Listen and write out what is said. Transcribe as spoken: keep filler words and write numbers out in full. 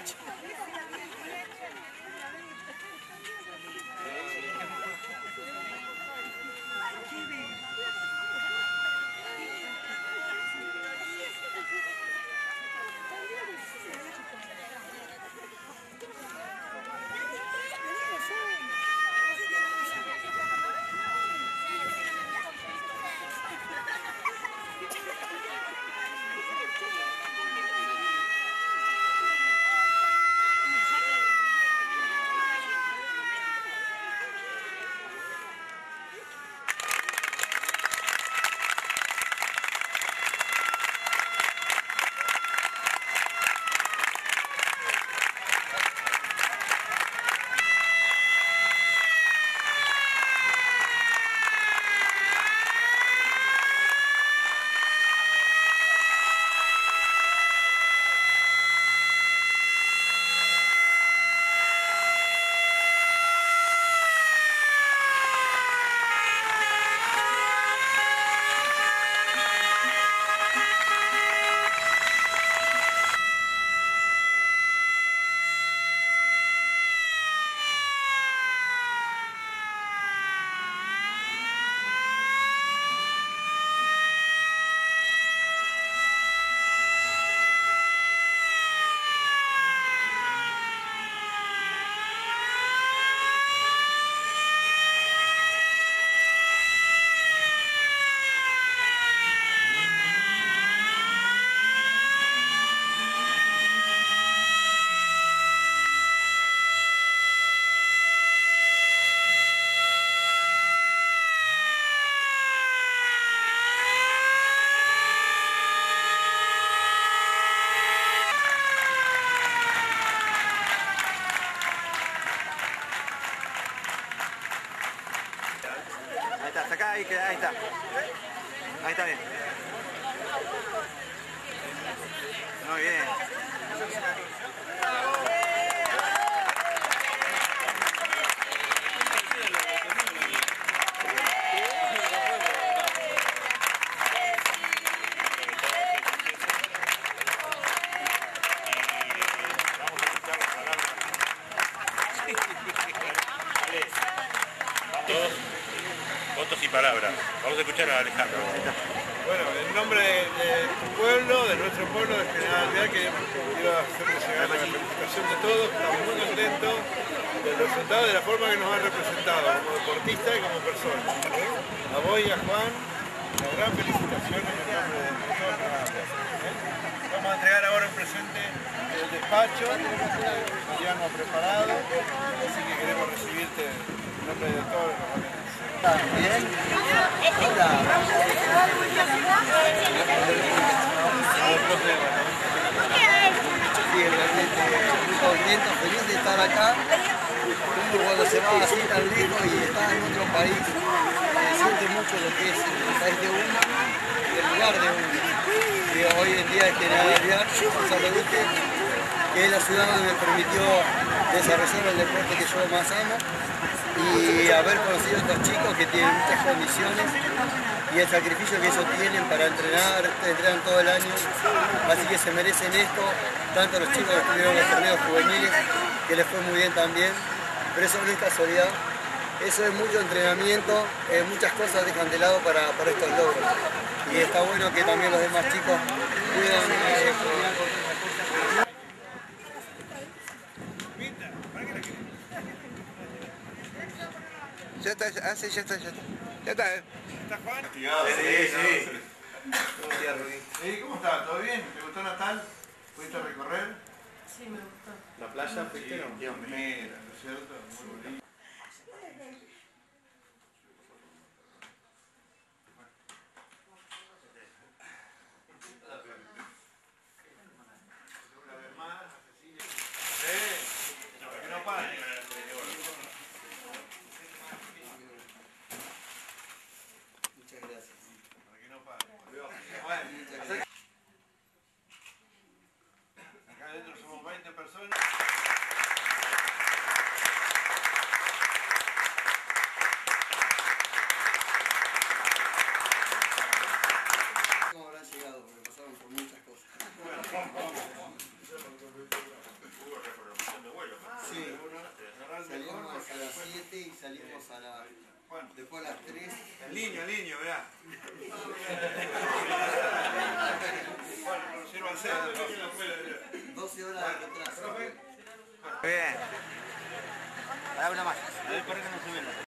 Ahí, ahí está. Ahí está bien. Muy bien. Votos y palabras. Vamos a escuchar a Alejandro. Bueno, en nombre de, de tu pueblo, de nuestro pueblo, de General Alvear, que quiero hacerle llegar la felicitación de todos. Estamos muy contentos del resultado, de la forma que nos han representado, como deportista y como persona. A vos y a Juan, una gran felicitación en el nombre de todos nosotros. Vamos a entregar ahora un presente del despacho, Mariano ha preparado, así que queremos recibirte en nombre de todos los organizadores. Bien. Hola. Sí, realmente muy contento, feliz de estar acá. Uno cuando se va así tan lejos y está en otro país, se siente mucho lo que es el país de uno, el lugar de uno. Y hoy en día es General Alvear, Saludite, que es la ciudad donde me permitió desarrollar el deporte que yo más amo. Y haber conocido a estos chicos que tienen muchas condiciones y el sacrificio que ellos tienen para entrenar, entrenan todo el año, así que se merecen esto, tanto los chicos que estuvieron en los torneos juveniles, que les fue muy bien también, pero eso no es casualidad, eso es mucho entrenamiento, eh, muchas cosas dejan de lado para, para estos logros, y está bueno que también los demás chicos puedan eh, Ya está, ah, sí, ya está, ya está. Ya está, ¿eh? ¿Está Juan? Sí, sí. Sí, ¿cómo está? ¿Todo bien? ¿Te gustó Natal? ¿Pudiste recorrer? Sí, me gustó. ¿La playa fuiste? No. Qué homera, ¿no es cierto? Muy bonito. Una vez más, Cecilia. Sí, que no pare. Muchas gracias. Para que no pare. Bueno, acá adentro somos veinte personas. ¿Cómo habrán llegado? Porque pasaron por muchas cosas. Bueno, salimos a la, después a las tres. El niño, el niño, mirá. Bueno, sírvanse. doce horas de retraso. Bien. Dale una más. A ver, por qué no se ve.